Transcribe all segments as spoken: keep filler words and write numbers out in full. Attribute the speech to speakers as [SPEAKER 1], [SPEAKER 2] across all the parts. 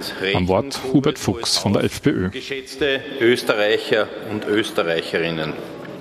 [SPEAKER 1] Am Wort Hubert Fuchs von der FPÖ.
[SPEAKER 2] Geschätzte Österreicher und Österreicherinnen.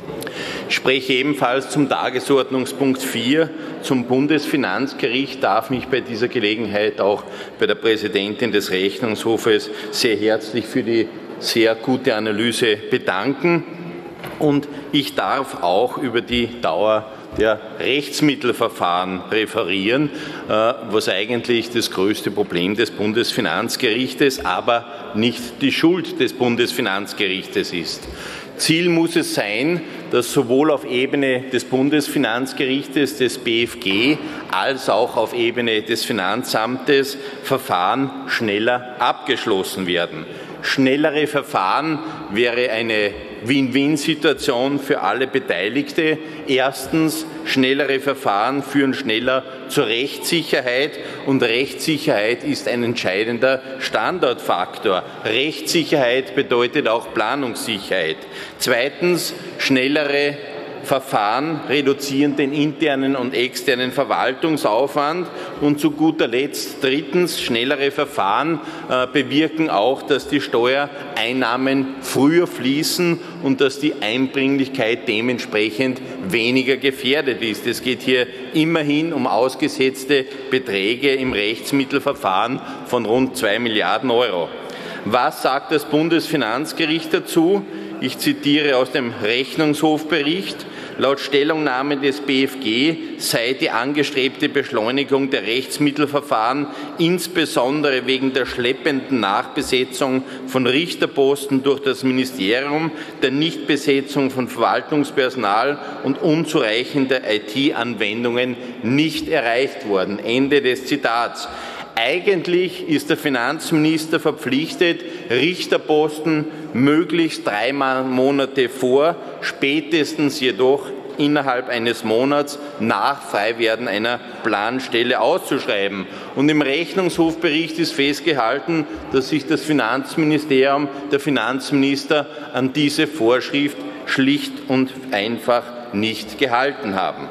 [SPEAKER 2] Ich spreche ebenfalls zum Tagesordnungspunkt vier, zum Bundesfinanzgericht, darf mich bei dieser Gelegenheit auch bei der Präsidentin des Rechnungshofes sehr herzlich für die sehr gute Analyse bedanken. Und ich darf auch über die Dauer der Rechtsmittelverfahren referieren, was eigentlich das größte Problem des Bundesfinanzgerichtes, aber nicht die Schuld des Bundesfinanzgerichtes ist. Ziel muss es sein, dass sowohl auf Ebene des Bundesfinanzgerichtes, des B F G, als auch auf Ebene des Finanzamtes Verfahren schneller abgeschlossen werden. Schnellere Verfahren wäre eine Win-Win-Situation für alle Beteiligte. Erstens, schnellere Verfahren führen schneller zur Rechtssicherheit, und Rechtssicherheit ist ein entscheidender Standortfaktor. Rechtssicherheit bedeutet auch Planungssicherheit. Zweitens, schnellere Verfahren reduzieren den internen und externen Verwaltungsaufwand, und zu guter Letzt drittens, schnellere Verfahren äh, bewirken auch, dass die Steuereinnahmen früher fließen und dass die Einbringlichkeit dementsprechend weniger gefährdet ist. Es geht hier immerhin um ausgesetzte Beträge im Rechtsmittelverfahren von rund zwei Milliarden Euro. Was sagt das Bundesfinanzgericht dazu? Ich zitiere aus dem Rechnungshofbericht. Laut Stellungnahme des B F G sei die angestrebte Beschleunigung der Rechtsmittelverfahren insbesondere wegen der schleppenden Nachbesetzung von Richterposten durch das Ministerium, der Nichtbesetzung von Verwaltungspersonal und unzureichender I T-Anwendungen nicht erreicht worden. Ende des Zitats. Eigentlich ist der Finanzminister verpflichtet, Richterposten möglichst drei Monate vor, spätestens jedoch innerhalb eines Monats nach Freiwerden einer Planstelle auszuschreiben. Und im Rechnungshofbericht ist festgehalten, dass sich das Finanzministerium, der Finanzminister an diese Vorschrift schlicht und einfach nicht gehalten haben.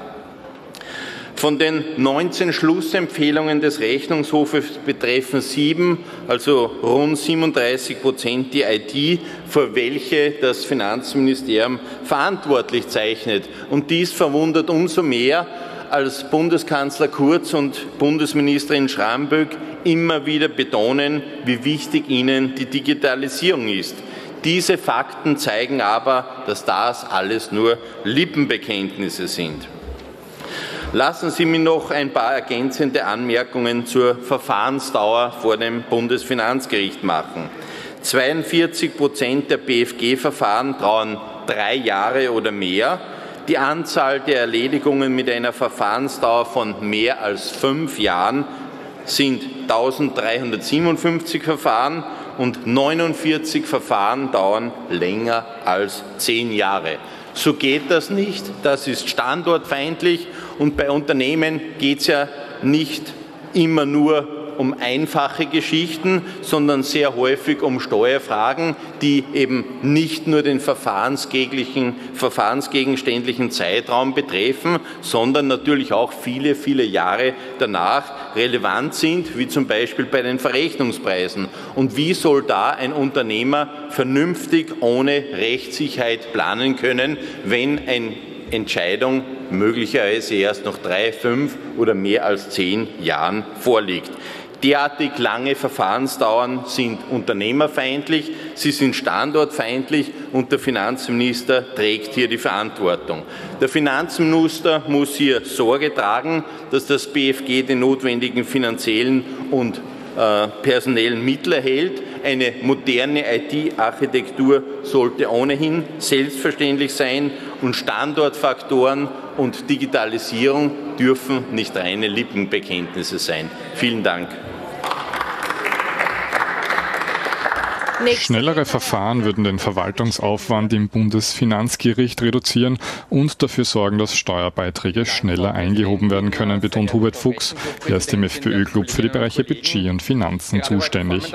[SPEAKER 2] Von den neunzehn Schlussempfehlungen des Rechnungshofes betreffen sieben, also rund siebenunddreißig Prozent, die I T, für welche das Finanzministerium verantwortlich zeichnet. Und dies verwundert umso mehr, als Bundeskanzler Kurz und Bundesministerin Schramböck immer wieder betonen, wie wichtig ihnen die Digitalisierung ist. Diese Fakten zeigen aber, dass das alles nur Lippenbekenntnisse sind. Lassen Sie mich noch ein paar ergänzende Anmerkungen zur Verfahrensdauer vor dem Bundesfinanzgericht machen. zweiundvierzig Prozent der B F G-Verfahren dauern drei Jahre oder mehr. Die Anzahl der Erledigungen mit einer Verfahrensdauer von mehr als fünf Jahren sind eintausenddreihundertsiebenundfünfzig Verfahren, und neunundvierzig Verfahren dauern länger als zehn Jahre. So geht das nicht, das ist standortfeindlich, und bei Unternehmen geht es ja nicht immer nur um einfache Geschichten, sondern sehr häufig um Steuerfragen, die eben nicht nur den verfahrensgegenständlichen Zeitraum betreffen, sondern natürlich auch viele, viele Jahre danach relevant sind, wie zum Beispiel bei den Verrechnungspreisen. Und wie soll da ein Unternehmer vernünftig ohne Rechtssicherheit planen können, wenn eine Entscheidung möglicherweise erst nach drei, fünf oder mehr als zehn Jahren vorliegt? Derartig lange Verfahrensdauern sind unternehmerfeindlich, sie sind standortfeindlich, und der Finanzminister trägt hier die Verantwortung. Der Finanzminister muss hier Sorge tragen, dass das B F G die notwendigen finanziellen und äh, personellen Mittel erhält. Eine moderne I T-Architektur sollte ohnehin selbstverständlich sein, und Standortfaktoren und Digitalisierung dürfen nicht reine Lippenbekenntnisse sein. Vielen Dank.
[SPEAKER 1] Schnellere Verfahren würden den Verwaltungsaufwand im Bundesfinanzgericht reduzieren und dafür sorgen, dass Steuerbeiträge schneller eingehoben werden können, betont Hubert Fuchs. Er ist im FPÖ-Club für die Bereiche Budget und Finanzen zuständig.